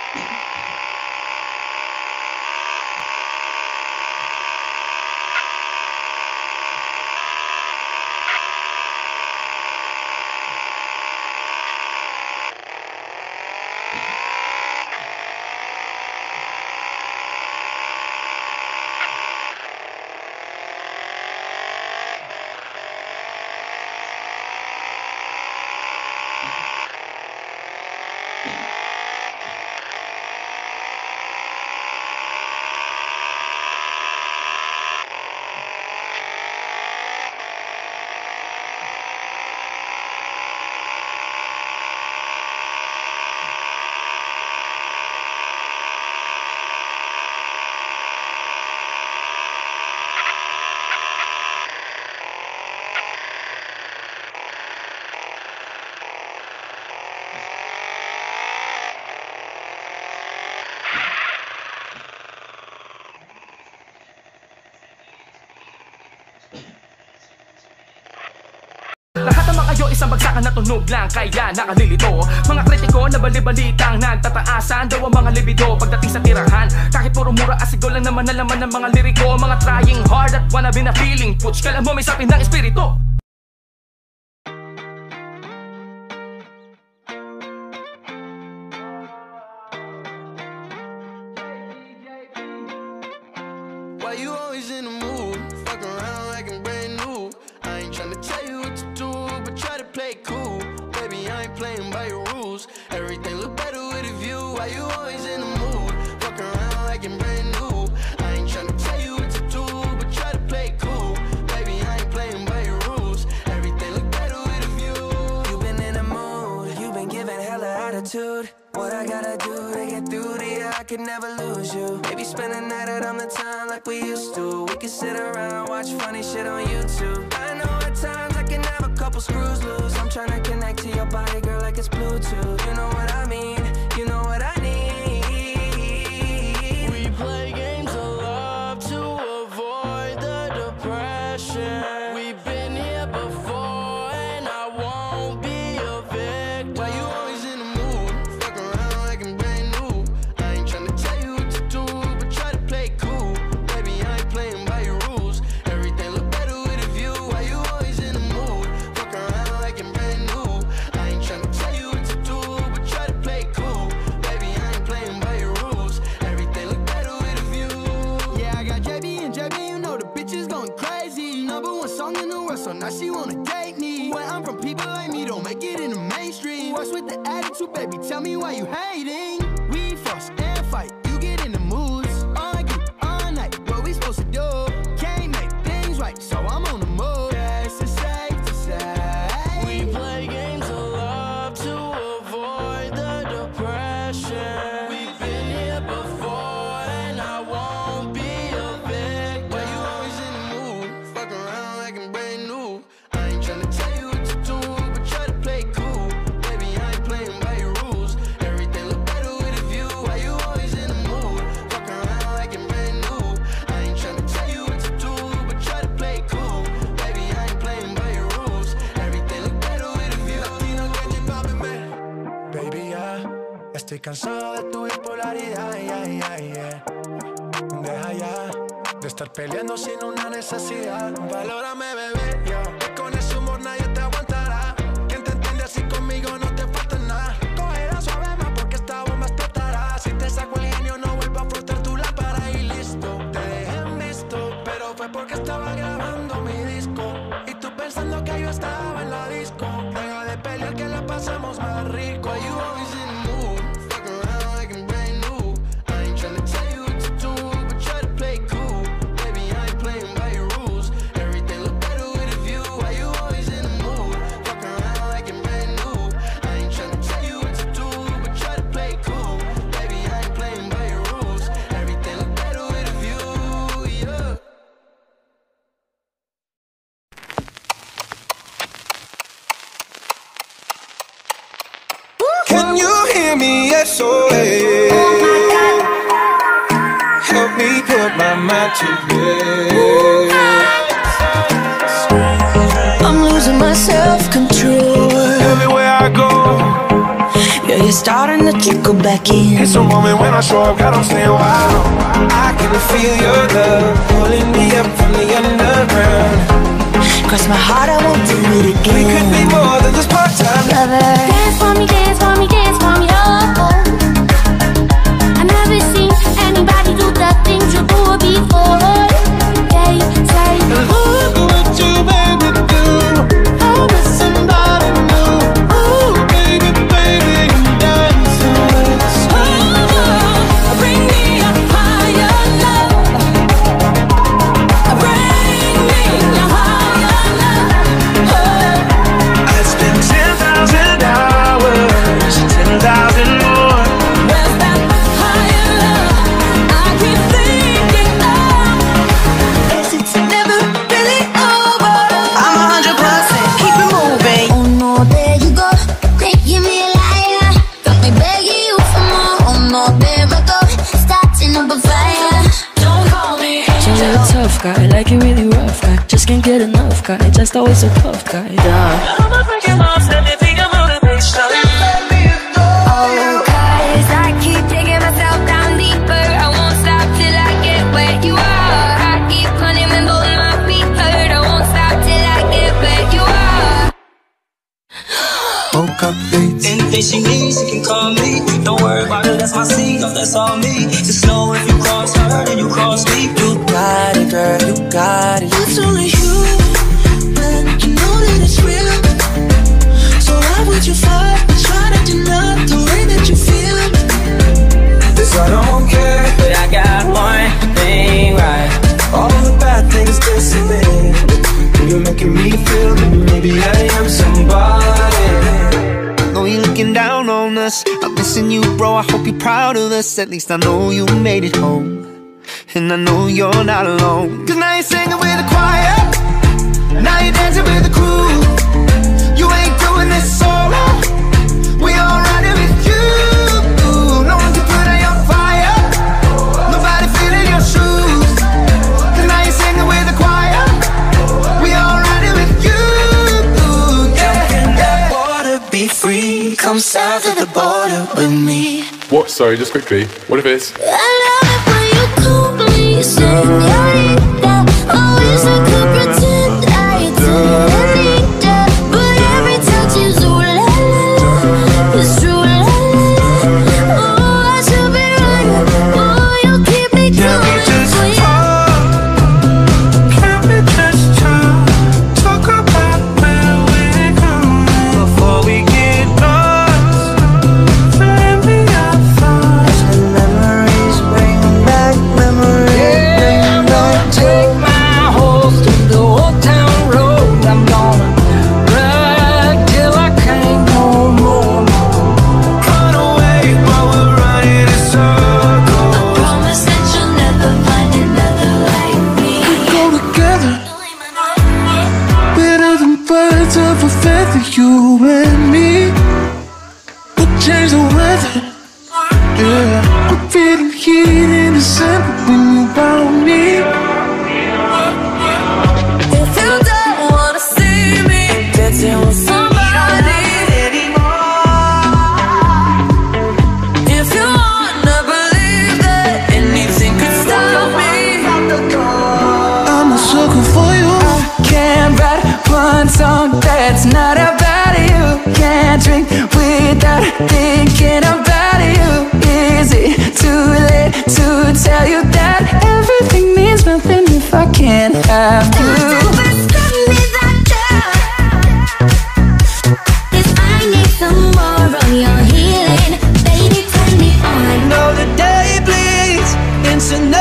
Lahat naman kayo isang bagsakan na tunog lang, kaya nakalilito. Mga kritiko na bali-balitang nagtataasan daw ang mga libido pagdating sa tirahan. Kahit puro mura asigaw lang naman nalaman ng mga liriko. Mga trying hard at wanna be na feeling putsch, kala mo may sapin ng espiritu. Why you always in the mood? Fuck around like I'm brand new. I ain't tryna tell you what to do, but try to play cool. Baby, I ain't playing by your rules. Everything look better with a view. Why you always in the mood? Fuck around like I'm brand new. I ain't tryna tell you what to do, but try to play cool. Baby, I ain't playing by your rules. Everything look better with a view. You've been in the mood, you've been giving hella attitude. What I gotta do to get through to you, I could never lose you. Maybe spend the night out on the town like we used to. We could sit around, watch funny shit on YouTube. I know at times I can have a couple screws loose. I'm trying to connect to your body, girl, like it's Bluetooth. You know what I mean, you know what I need. We play games of love to avoid the depression. We've been here before and I won't be a victim. Why you always in the mood? Fuck around like I'm brand new. I ain't tryna tell you what to do, but try to play cool. Baby, I ain't playing by your rules. Everything look better with a view. Why you always in the mood? Fuck around like I'm brand new. I ain't tryna tell you what to do, but try to play cool. Baby, I ain't playing by your rules. Everything look better with a view. Yeah, I got JB, you know the bitch is going crazy. #1 song in the world, so now she wanna date me. Where I'm from, people like me don't make it in the mainstream. What's with the attitude, baby? Tell me why you hating. We fuss and fight, you get in the moods. Argue all night, what we supposed to do? Can't make things right, so I'm on the move. Yes, it's safe to say We play games of love to avoid the depression. We've been here before and I won't be a victim. Why you always in the mood? Fuck around like I'm brand new. I ain't tryna tell you what to do, but try to play cool. Baby, I ain't playing by your rules. Everything look better with a view. Why you always in the mood? Fuck around like I'm brand new. I ain't tryna tell you what to do, but try to play cool. Baby, I ain't playing by your rules. Everything look better with a view. Baby, ya estoy cansado de tu bipolaridad, Deja ya de estar peleando sin una necesidad. Valórame, bebé, yo. Que con ese humor nadie te aguantará. Quien te entiende así conmigo no te falta nada. Cogerá suave más porque esta bomba explotará. Si te saco el genio no vuelvo a frotar tu lámpara y listo. Te dejé en visto, pero fue porque estaba grabando mi disco. Y tú pensando que yo estaba en la disco. Deja de pelear que la pasamos más rico. Why you always in the mood? Fuck around like I'm brand new. I ain't tryna tell you what to do, but try to play cool. Baby, I ain't playing by your rules. Everything look better with a view. Why you always in the mood? Fuck around like I'm brand new. I ain't tryna tell you what to do, but try to play cool. Baby, I ain't playing by your rules. Everything look better with a view, yeah. Can you hear me? SOS. Help me put my mind to rest. I'm losing my self-control. Everywhere I go, Yeah, Yeah, you're starting to trickle back in. It's a moment when I show up, God, I'm staying wild. I can feel your love pulling me up from the underground. Cross my heart, I won't do it again. We could be more than just part-time lovers. Dance for me, dance for me, dance for me, oh. I never seen anybody do the things you do before. They say, look what you made me do. I'm with somebody new. Ooh, baby, baby, you're dancing with sweet love. bring me a higher love. Bring me a higher love. I spent 10,000 hours, 10,000 more. Where's that higher love I keep thinking of? Guess it's never really over. I'm 100%, keep it moving. Oh no, there you go, making me a liar. Got me begging you for more. Oh no, there I go, starting up a fire. Don't call me So you're a tough guy, like a really rough guy. Just can't get enough guy, just always a tough guy. Duh. I'ma break your heart, let me be your motivation. Oh, 'cause I keep taking myself down deeper. I won't stop till I get where you are. I keep running when both my feet hurt. I won't stop till I get where you are. Woke up late. Anything she needs, she can call me. Don't worry about it, that's my seat, oh, that's all me. Just know if you cross her, then you cross me. You got it, girl, you got it. It's only you, but you know that it's real. So why would you fight and try to deny the way that you feel? This I don't care. But I got one thing right. All the bad things disappear. You're making me feel that maybe I am somebody. Know you're looking down on us. I'm missing you, bro. I hope you're proud of us. At least I know you made it home. And I know you're not alone. 'Cause now you're singing with the choir. Now you're dancing with the crew. You ain't doing this solo. We all riding with you. No one can put out your fire. Nobody feeling your shoes. 'Cause now you're singing with the choir. We all riding with you. Yeah, In that water, be free. Come south of the border with me. What? Sorry, just quickly. What if it's I love it when you call me señorita. Always I could pretend I didn't need that, but every touch is ooh la la la. It's true la la la. Oh, I should be right. Oh, you keep me Can we going. just Oh, yeah. talk? Can we just talk about where we're going before we get lost? Let me have thoughts. memories bring back memories. I'm gonna take my horse to the old town road. I'm gonna ride till I can't no more. Run away while we're running in circles. Promise that you'll never find another like me. Go together, better than birds of a feather. You and me, we'll change the weather. Yeah, I'm feeling heat in December when you found me. If you don't wanna see me dancing with somebody anymore, if you wanna believe that anything could stop me, I'm a sucker for you. can't write one song that's not about you. Can't drink without thinking about you. Is it too late to tell you that everything means nothing if I can't have you? Your healing, baby, turn me on. Know the day bleeds into